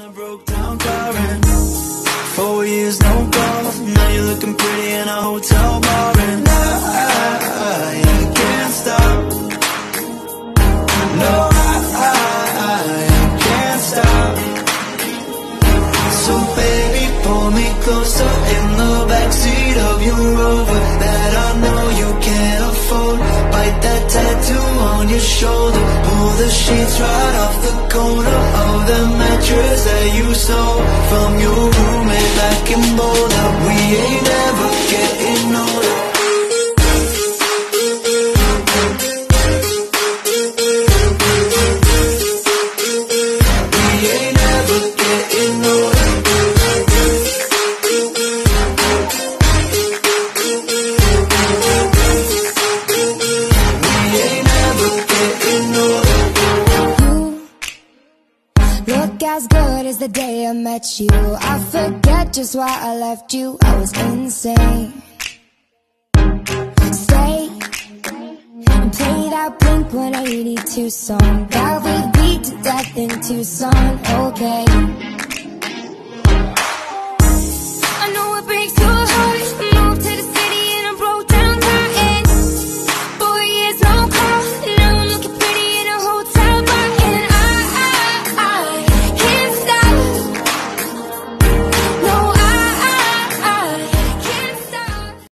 a broke down car and 4 years no calls. Now you're looking pretty in a hotel bar, and I can't stop. No, I can't stop. So baby, pull me closer in the backseat of your Rover that I know you can't afford. Bite that tattoo on your shoulder. Pull the sheets right off the corner of the mattress that you stole from your roommate back in Boulder. We ain't ever getting older. We ain't ever getting older. Look as good as the day I met you. I forget just why I left you. I was insane. Stay and play that Blink-182 song that we beat to death in Tucson. Okay.